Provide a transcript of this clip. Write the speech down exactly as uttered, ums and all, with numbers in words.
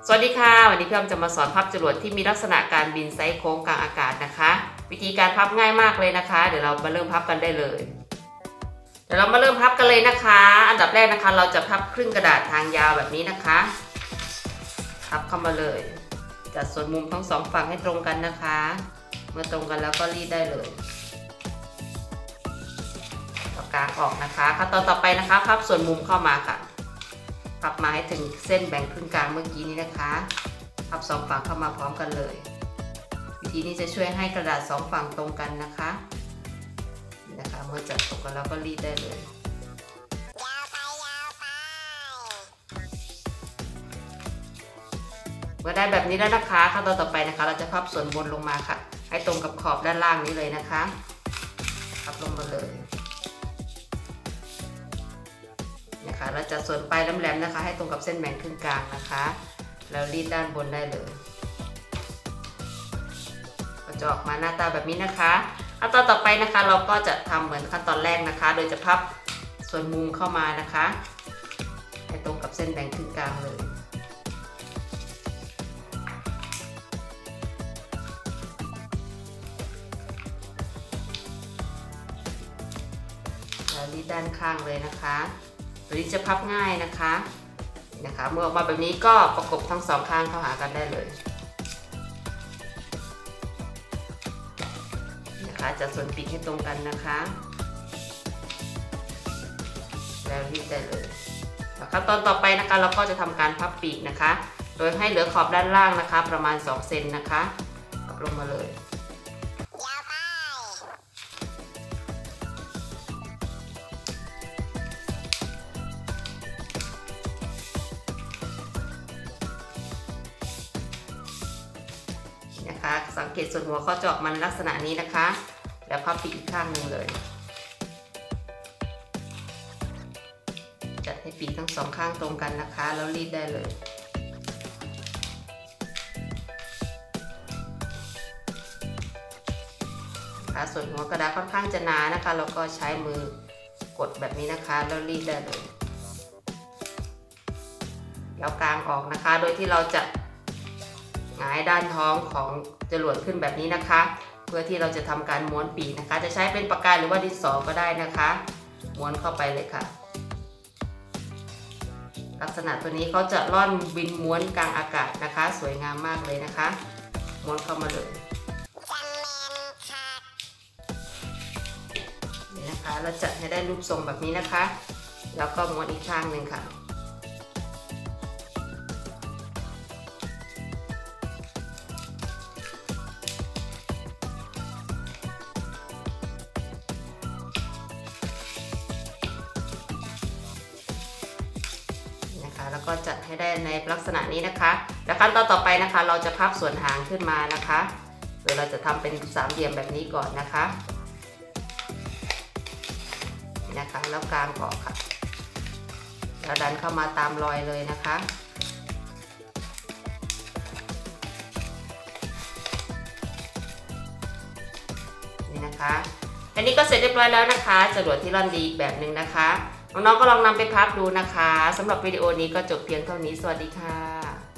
สวัสดีค่ะวันนี้พี่อ้อมจะมาสอนพับจรวดที่มีลักษณะการบินไซส์โค้งกลางอากาศนะคะวิธีการพับง่ายมากเลยนะคะเดี๋ยวเรามาเริ่มพับกันได้เลยเดี๋ยวเรามาเริ่มพับกันเลยนะคะอันดับแรกนะคะเราจะพับครึ่งกระดาษทางยาวแบบนี้นะคะพับเข้ามาเลยจัดส่วนมุมทั้งสองฝั่งให้ตรงกันนะคะเมื่อตรงกันแล้วก็รีดได้เลยเอากลางออกนะคะขั้นตอนต่อไปนะคะพับส่วนมุมเข้ามาค่ะพับมาให้ถึงเส้นแบ่งครึ่งกลางเมื่อกี้นี้นะคะพับสองฝั่งเข้ามาพร้อมกันเลยวิธีนี้จะช่วยให้กระดาษสองฝั่งตรงกันนะคะนี่นะคะเมื่อจับตรงกันแล้วก็รีดได้เลยเมื่อได้แบบนี้แล้วนะคะขั้นตอนต่อไปนะคะเราจะพับส่วนบนลงมาค่ะให้ตรงกับขอบด้านล่างนี้เลยนะคะพับลงมาเลยนะคะเราจะส่วนปลายแหลมๆนะคะให้ตรงกับเส้นแบ่งครึ่งกลางนะคะแล้วรีดด้านบนได้เลยก็จะออกมาหน้าตาแบบนี้นะคะขั้นตอนต่อไปนะคะเราก็จะทำเหมือนขั้นตอนแรกนะคะโดยจะพับส่วนมุมเข้ามานะคะให้ตรงกับเส้นแบ่งครึ่งกลางเลยแล้วรีดด้านข้างเลยนะคะตัวนี้จะพับง่ายนะคะนะคะเมื่อออกมาแบบนี้ก็ประกบทั้งสองข้างเข้าหากันได้เลยนะคะจัดส่วนปีกให้ตรงกันนะคะแล้วรีดได้เลยขั้นตอนต่อไปนะคะเราก็จะทำการพับปีกนะคะโดยให้เหลือขอบด้านล่างนะคะประมาณสองเซนนะคะพับลงมาเลยนะคะสังเกตส่วนหัวเขาจะออกมาในลักษณะนี้นะคะแล้วพับปีกอีกข้างหนึ่งเลยจัดให้ปีกทั้งสองข้างตรงกันนะคะแล้วรีดได้เลยนะคะส่วนหัวกระดาษค่อนข้างจะหนานะคะเราก็ใช้มือกดแบบนี้นะคะแล้วรีดได้เลยแล้วกางออกนะคะโดยที่เราจะหงายด้านท้องของจรวดขึ้นแบบนี้นะคะเพื่อที่เราจะทำการม้วนปีกนะคะจะใช้เป็นปากกาหรือว่าดินสอก็ได้นะคะม้วนเข้าไปเลยค่ะลักษณะตัวนี้เขาจะล่อนบินม้วนกลางอากาศนะคะสวยงามมากเลยนะคะม้วนเข้ามาเลยนี่นะคะเราจัดให้ได้รูปทรงแบบนี้นะคะแล้วก็ม้วนอีกข้างหนึ่งค่ะแล้วก็จัดให้ได้ในลักษณะนี้นะคะแล้วขั้นตอนต่อไปนะคะเราจะพับส่วนหางขึ้นมานะคะโดยเราจะทำเป็นสามเหลี่ยมแบบนี้ก่อนนะคะนี่นะคะแล้วกางออกค่ะแล้วดันเข้ามาตามรอยเลยนะคะนี่นะคะอันนี้ก็เสร็จเรียบร้อยแล้วนะคะจรวดที่ร่อนดีอีกแบบหนึ่งนะคะน้องๆก็ลองนำไปพับดูนะคะสำหรับวิดีโอนี้ก็จบเพียงเท่านี้สวัสดีค่ะ